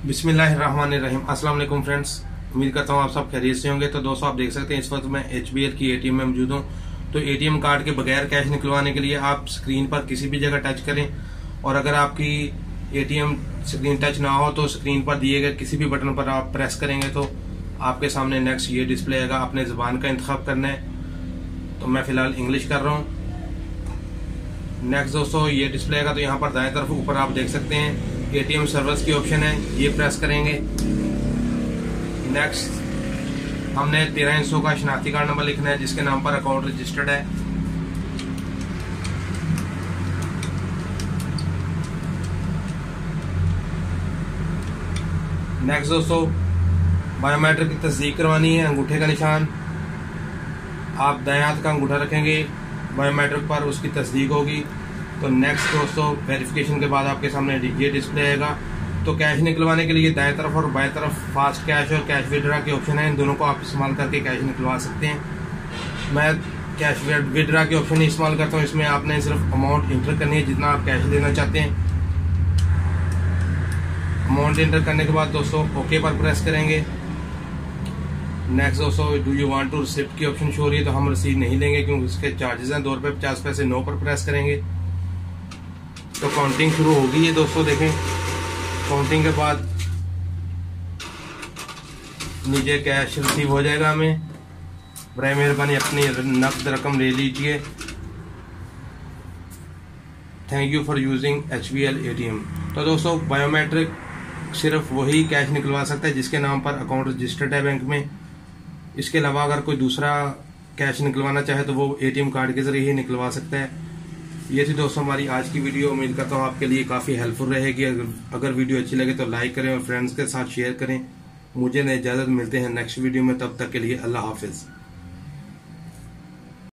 बिस्मिल्लाहिर्रहमानिर्रहीम। अस्सलाम वालेकुम फ्रेंड्स, उम्मीद करता हूँ आप सब खैरियत से होंगे। तो दोस्तों, आप देख सकते हैं इस वक्त मैं HBL की ATM में मौजूद हूँ। तो ATM कार्ड के बगैर कैश निकलवाने के लिए आप स्क्रीन पर किसी भी जगह टच करें, और अगर आपकी ATM स्क्रीन टच ना हो तो स्क्रीन पर दिए गए किसी भी बटन पर आप प्रेस करेंगे तो आपके सामने नेक्स्ट ये डिस्प्ले आएगा। अपने ज़बान का इंतखाब करना है, तो मैं फिलहाल इंग्लिश कर रहा हूँ। नेक्स्ट दोस्तों, ये डिस्प्ले आएगा तो यहाँ पर दाएं तरफ ऊपर आप देख सकते हैं ATM सर्विस की ऑप्शन है, ये प्रेस करेंगे। नेक्स्ट हमने 13 हिस्सों का शनाख्ती कार्ड नंबर लिखना है जिसके नाम पर अकाउंट रजिस्टर्ड है। नेक्स्ट दोस्तों, बायोमेट्रिक की तस्दीक करवानी है। अंगूठे का निशान आप दाएं हाथ का अंगूठा रखेंगे बायोमेट्रिक पर, उसकी तस्दीक होगी। तो नेक्स्ट दोस्तों, वेरिफिकेशन के बाद आपके सामने ये डिस्प्ले आएगा। तो कैश निकलवाने के लिए दाएं तरफ और बाएं तरफ फास्ट कैश और कैश विड्रा के ऑप्शन है, इन दोनों को आप इस्तेमाल करके कैश निकलवा सकते हैं। मैं कैश विड्रा के ऑप्शन ही इस्तेमाल करता हूँ। इसमें आपने सिर्फ अमाउंट इंटर करनी है जितना आप कैश लेना चाहते हैं। अमाउंट इंटर करने के बाद दोस्तों ओके पर प्रेस करेंगे। नेक्स्ट दोस्तों, do you want to receipt की ऑप्शन शो हो रही है, तो हम रिसीव नहीं लेंगे क्योंकि उसके चार्जेस हैं ₹2.50। नो पर प्रेस करेंगे तो काउंटिंग शुरू होगी। ये दोस्तों देखें, काउंटिंग के बाद नीचे कैश रिसीव हो जाएगा। हमें बराए मेहरबानी अपनी नकद रकम ले लीजिए। Thank you for using HBL ATM। तो दोस्तों, बायोमेट्रिक सिर्फ वही कैश निकलवा सकता है जिसके नाम पर अकाउंट रजिस्टर्ड है बैंक में। इसके अलावा अगर कोई दूसरा कैश निकलवाना चाहे तो वो ATM कार्ड के जरिए ही निकलवा सकता है। ये थी दोस्तों हमारी आज की वीडियो। उम्मीद करता हूँ आपके लिए काफ़ी हेल्पफुल रहेगी। अगर वीडियो अच्छी लगे तो लाइक करें और फ्रेंड्स के साथ शेयर करें। मुझे इजाज़त, मिलते हैं नेक्स्ट वीडियो में, तब तक के लिए अल्लाह हाफिज़।